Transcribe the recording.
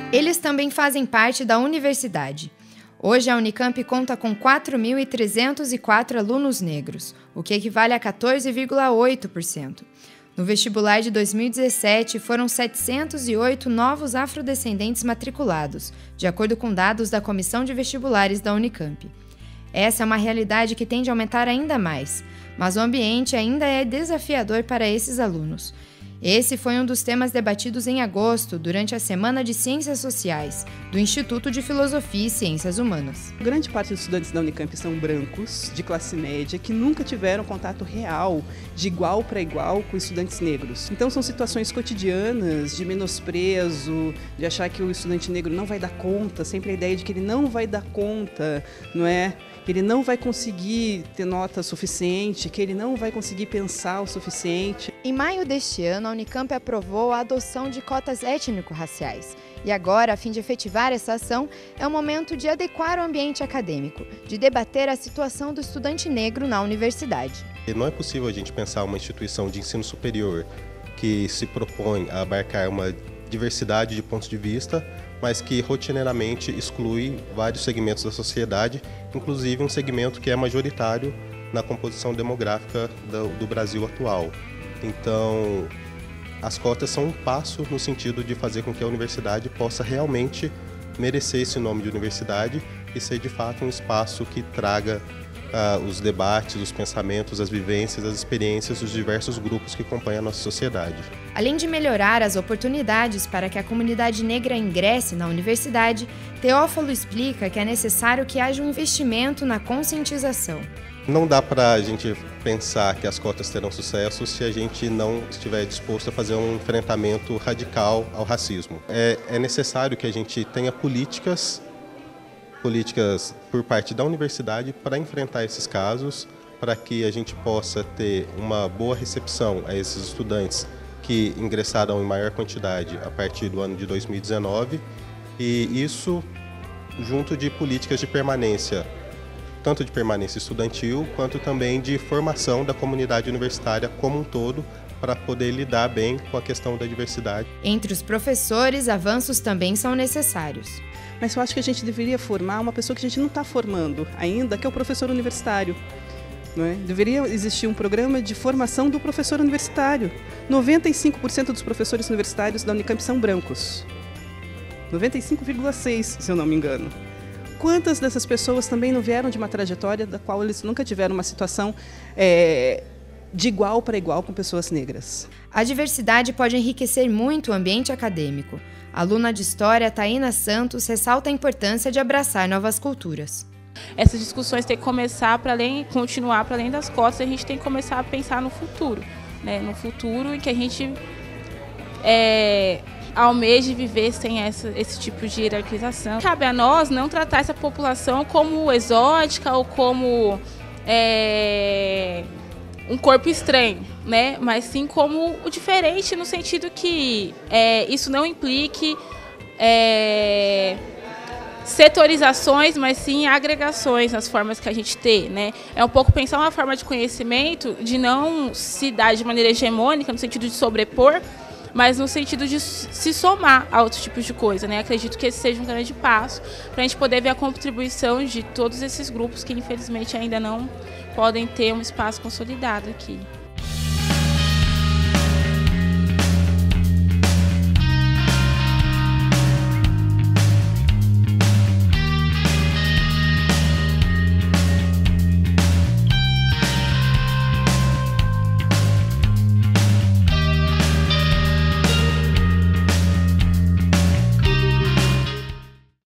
Eles também fazem parte da universidade. Hoje, a Unicamp conta com 4.304 alunos negros, o que equivale a 14,8%. No vestibular de 2017, foram 708 novos afrodescendentes matriculados, de acordo com dados da Comissão de Vestibulares da Unicamp. Essa é uma realidade que tende a aumentar ainda mais, mas o ambiente ainda é desafiador para esses alunos. Esse foi um dos temas debatidos em agosto, durante a Semana de Ciências Sociais, do Instituto de Filosofia e Ciências Humanas. Grande parte dos estudantes da Unicamp são brancos, de classe média, que nunca tiveram contato real, de igual para igual, com estudantes negros. Então são situações cotidianas, de menosprezo, de achar que o estudante negro não vai dar conta, sempre a ideia de que ele não vai dar conta, não é? Que ele não vai conseguir ter nota suficiente, que ele não vai conseguir pensar o suficiente. Em maio deste ano, a Unicamp aprovou a adoção de cotas étnico-raciais. E agora, a fim de efetivar essa ação, é o momento de adequar o ambiente acadêmico, de debater a situação do estudante negro na universidade. Não é possível a gente pensar uma instituição de ensino superior que se propõe a abarcar uma diversidade de pontos de vista, mas que rotineiramente exclui vários segmentos da sociedade, inclusive um segmento que é majoritário na composição demográfica do Brasil atual. Então, as cotas são um passo no sentido de fazer com que a universidade possa realmente merecer esse nome de universidade e ser de fato um espaço que traga os debates, os pensamentos, as vivências, as experiências dos diversos grupos que compõem a nossa sociedade. Além de melhorar as oportunidades para que a comunidade negra ingresse na universidade, Teófilo explica que é necessário que haja um investimento na conscientização. Não dá para a gente pensar que as cotas terão sucesso se a gente não estiver disposto a fazer um enfrentamento radical ao racismo. É necessário que a gente tenha políticas por parte da universidade para enfrentar esses casos, para que a gente possa ter uma boa recepção a esses estudantes que ingressaram em maior quantidade a partir do ano de 2019, e isso junto de políticas de permanência, tanto de permanência estudantil, quanto também de formação da comunidade universitária como um todo, para poder lidar bem com a questão da diversidade. Entre os professores, avanços também são necessários. Mas eu acho que a gente deveria formar uma pessoa que a gente não está formando ainda, que é o professor universitário. Não é? Deveria existir um programa de formação do professor universitário. 95% dos professores universitários da Unicamp são brancos. 95,6%, se eu não me engano. Quantas dessas pessoas também não vieram de uma trajetória da qual eles nunca tiveram uma situação de igual para igual com pessoas negras? A diversidade pode enriquecer muito o ambiente acadêmico. A aluna de História, Taína Santos, ressalta a importância de abraçar novas culturas. Essas discussões têm que começar continuar para além das cotas, a gente tem que começar a pensar no futuro, né? No futuro em que a gente almeje viver sem esse tipo de hierarquização. Cabe a nós não tratar essa população como exótica ou como um corpo estranho, né? Mas sim como o diferente, no sentido que isso não implique setorizações, mas sim agregações nas formas que a gente tem, né? É um pouco pensar uma forma de conhecimento de não se dar de maneira hegemônica, no sentido de sobrepor, mas no sentido de se somar a outros tipos de coisa, né? Acredito que esse seja um grande passo para a gente poder ver a contribuição de todos esses grupos que, infelizmente, ainda não podem ter um espaço consolidado aqui.